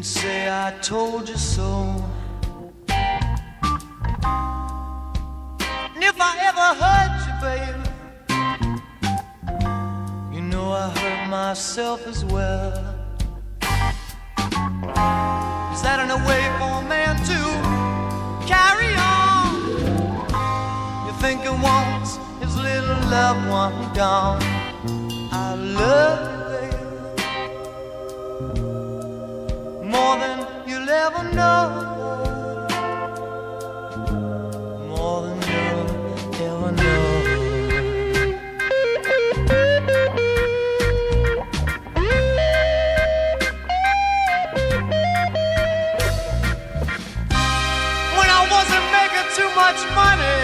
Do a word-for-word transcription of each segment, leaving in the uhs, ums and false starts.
say I told you so. And if I ever hurt you, baby, you know I hurt myself as well. Is that in a way for a man to carry on? You think he wants his little loved one gone. I love you, baby, more than you'll ever know, more than you'll ever know. When I wasn't making too much money,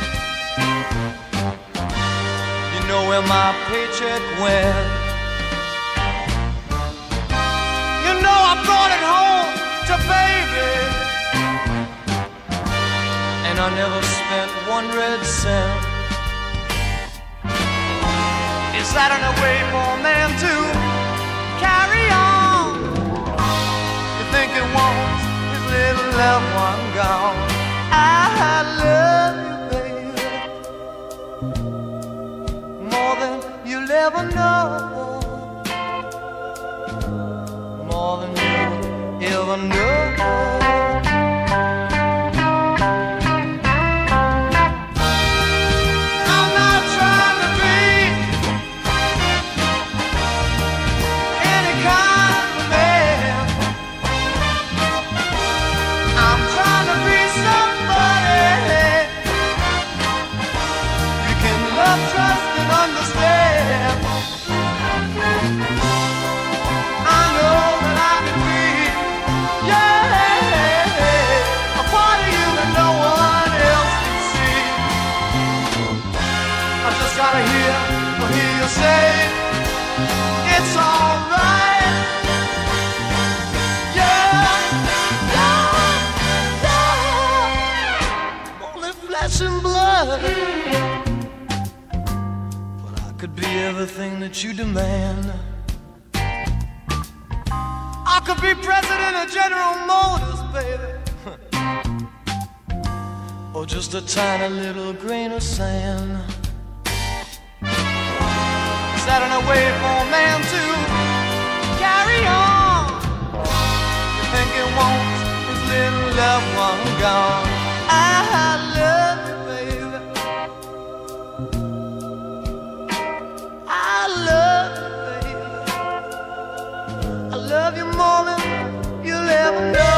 you know where my paycheck went. You know I brought it home to baby, and I never spent one red cent. Is that in a way for a man to carry on? You think he wants his little loved one gone. I love you, baby, more than you'll ever know, more than you'll ever know. I'm not trying to be any kind of man. I'm trying to be somebody you can love, trust, and understand. I know that I can be, yeah, a part of you that no one else can see. I just gotta hear, or hear you say, it's alright. Yeah, yeah, yeah. I'm only flesh and blood, but I could be everything that you demand. I could be president of General Motors, baby, or just a tiny little grain of sand. Is that in a way for a man to carry on? You think he wants his little loved one gone. I love you, baby, I love you, baby, I love you more than you'll ever know.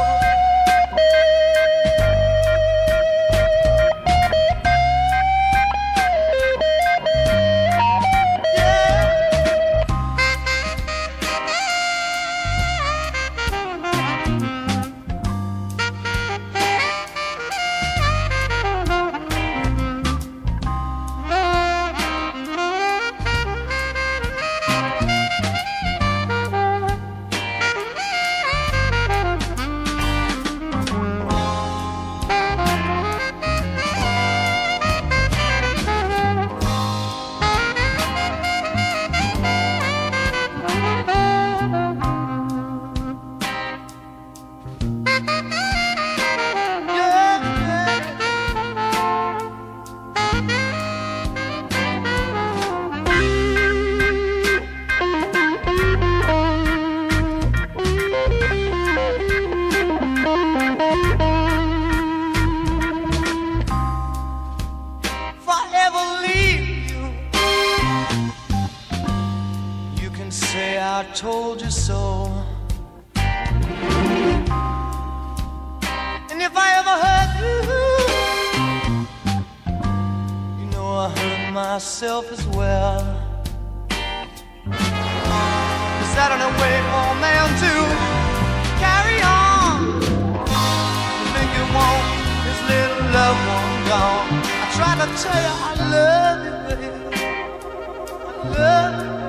Say I told you so. And if I ever hurt you, you know I hurt myself as well. Is that in a way for a man to carry on? You think you want his little loved one gone. I tried to tell you I love you, baby, I love you.